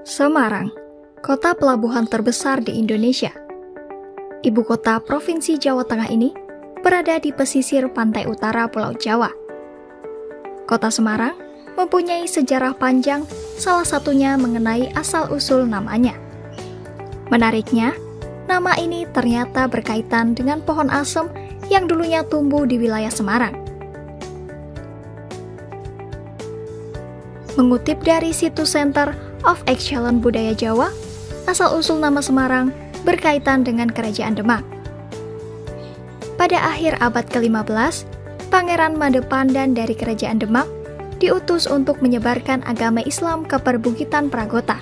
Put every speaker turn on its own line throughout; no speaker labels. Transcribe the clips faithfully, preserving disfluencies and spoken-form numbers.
Semarang, kota pelabuhan terbesar di Indonesia. Ibu kota Provinsi Jawa Tengah ini berada di pesisir pantai utara Pulau Jawa. Kota Semarang mempunyai sejarah panjang, salah satunya mengenai asal-usul namanya. Menariknya, nama ini ternyata berkaitan dengan pohon asem yang dulunya tumbuh di wilayah Semarang. Mengutip dari situs Center of Excellence Budaya Jawa, asal-usul nama Semarang berkaitan dengan Kerajaan Demak. Pada akhir abad ke lima belas, Pangeran Madepandan dari Kerajaan Demak diutus untuk menyebarkan agama Islam ke perbukitan Pragota.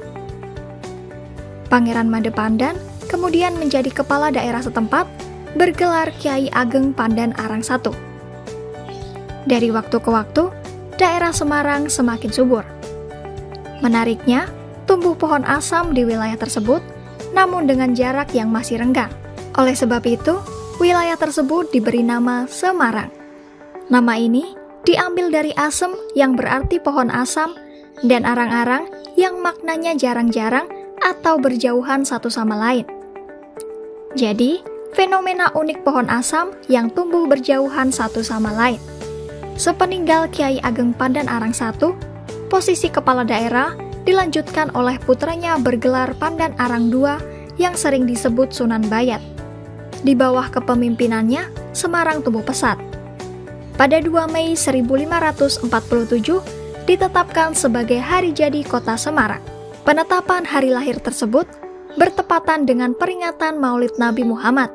Pangeran Madepandan kemudian menjadi kepala daerah setempat, bergelar Kyai Ageng Pandan Arang satu. Dari waktu ke waktu, daerah Semarang semakin subur. Menariknya, tumbuh pohon asam di wilayah tersebut, namun dengan jarak yang masih renggang. Oleh sebab itu, wilayah tersebut diberi nama Semarang. Nama ini diambil dari asem yang berarti pohon asam dan arang-arang yang maknanya jarang-jarang atau berjauhan satu sama lain. Jadi, fenomena unik pohon asam yang tumbuh berjauhan satu sama lain. Sepeninggal Kyai Ageng Pandan Arang satu, posisi kepala daerah dilanjutkan oleh putranya bergelar Pandan Arang dua yang sering disebut Sunan Bayat. Di bawah kepemimpinannya, Semarang tumbuh pesat. Pada dua Mei seribu lima ratus empat puluh tujuh, ditetapkan sebagai hari jadi kota Semarang. Penetapan hari lahir tersebut bertepatan dengan peringatan Maulid Nabi Muhammad.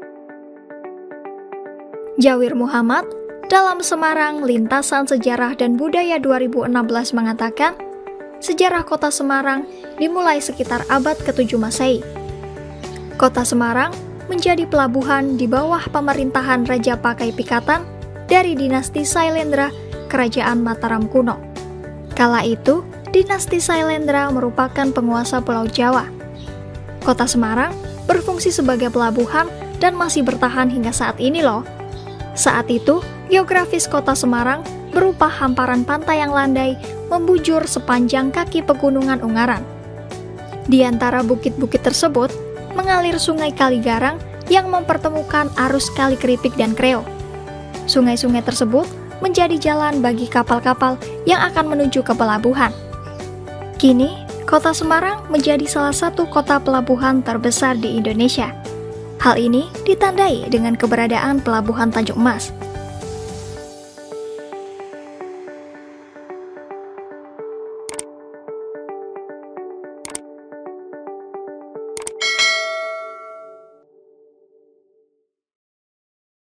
Jawir Muhammad dalam Semarang Lintasan Sejarah dan Budaya dua ribu enam belas mengatakan, sejarah kota Semarang dimulai sekitar abad ketujuh Masehi. Kota Semarang menjadi pelabuhan di bawah pemerintahan Raja Pakai Pikatan dari dinasti Sailendra, Kerajaan Mataram kuno. Kala itu, dinasti Sailendra merupakan penguasa Pulau Jawa. Kota Semarang berfungsi sebagai pelabuhan dan masih bertahan hingga saat ini loh. Saat itu, geografis kota Semarang berupa hamparan pantai yang landai membujur sepanjang kaki pegunungan Ungaran. Di antara bukit-bukit tersebut, mengalir sungai Kaligarang yang mempertemukan arus Kali Keripik dan Kreo. Sungai-sungai tersebut menjadi jalan bagi kapal-kapal yang akan menuju ke pelabuhan. Kini, kota Semarang menjadi salah satu kota pelabuhan terbesar di Indonesia. Hal ini ditandai dengan keberadaan Pelabuhan Tanjung Mas.